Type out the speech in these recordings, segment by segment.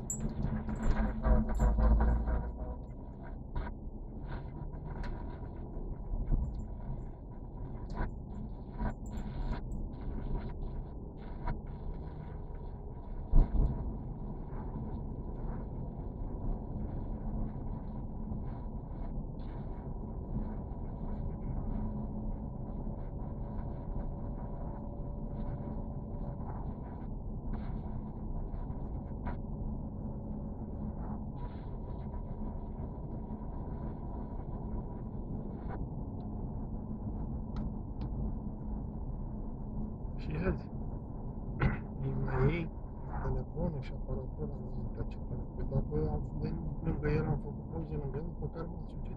Și azi îi mai iei telefonul și aparatura mea ce care. Păi dacă am venit lângă el, am făcut poze lângă el, pe care m-am sugit.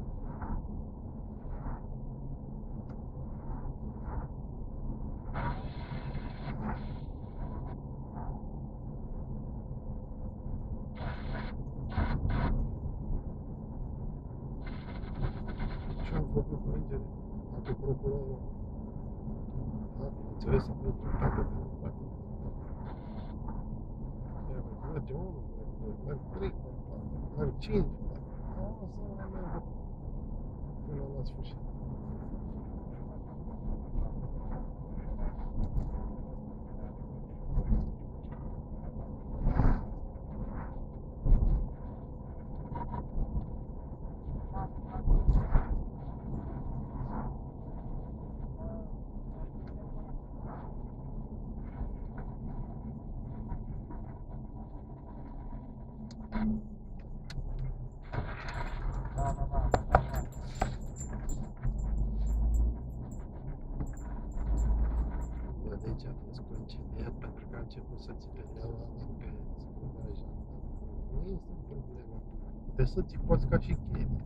Și am făcut plângere cu procurorul. Da? Înțeles, am fost dreptate de dreptate. Iar merge unul, merg trei, merg cinci, o să mai merg până la sfârșit. De aici a fost concediat pentru că a început să ți le dea oameni pe secundaj. Nu este o problemă. Puteți să ți poți ca și cheii.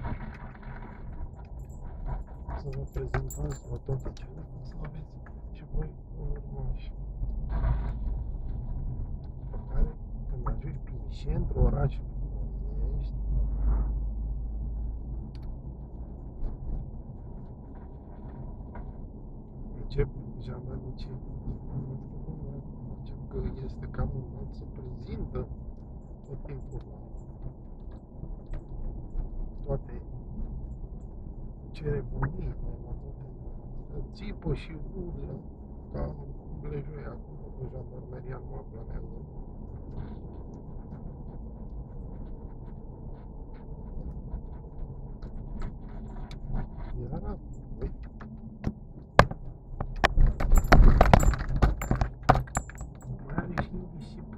Să vă prezentați la toate cele, să aveți și voi un urmaș. Pe care, când ajungi prin centrul orașului, ești încep jandarmicii, nu știu cum facem, că este cam un mod, se prezintă tot timpul la toate ceremonii, la toate țipă și urlă ca un blejoi acolo, că jandarmeria nu mă planează.